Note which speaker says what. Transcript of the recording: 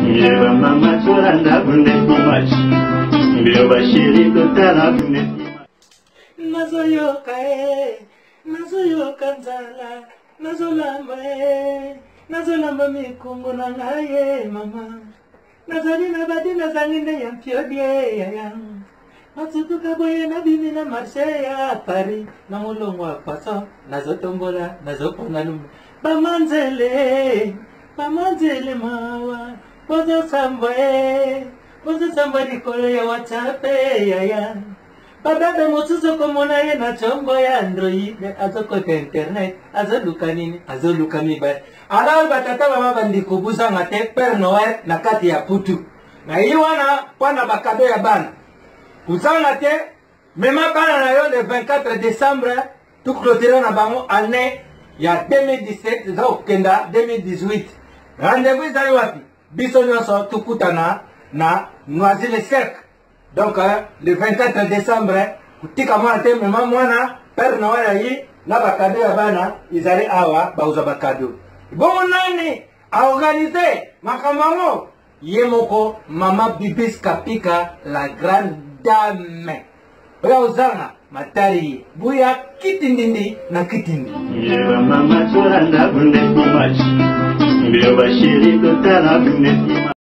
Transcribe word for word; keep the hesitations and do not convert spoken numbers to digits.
Speaker 1: Yeba mama choranda bunde kumachi. Mbioba shiri kutala bunde kumachi.
Speaker 2: Nazoyoka e, nazoyoka nzala, nazolamba e, nazolamba mikungu na ngaye mama. Nazali na badi nazalinde ya mpiodie ya ya. Matsutuka boye na bimi na marshe ya Paris. Na mulongo wa paso, nazotombola, nazopona lumbu. Bamanzele, bamanzele mawa. Bozo samba e, bozo samba nikolo ya wachape ya ya. Badada mosuzo komona ye na chombo ya Android. Azo kote internet, azo luka nini, azo luka mibari. Alawe batata mama bandikubuza ngate Père Noël na kati ya putu. Na iwana wana bakado ya bana. Kusanga te, mema bana na yo le vingt-quatre décembre, tout clôturé na bango année ya deux mille dix-sept, za okenda deux mille dix-huit. Rendez-vous zali wapi? Biso nyonso tukutana na Noisy Cercle. Donc euh, le vingt-quatre décembre, kutika mwana te mema mwana Père Noël yi na bakado ya bana izali awa bauza bakado. Bongo nani a organisé makamango yemoko mama Bibis Kapika la grande dame. Oya uzanga matari buya kitindindi na kitindi.
Speaker 1: Yeba mama choranda bunde kumachi. Mbioba shiri kutala bunde kumachi.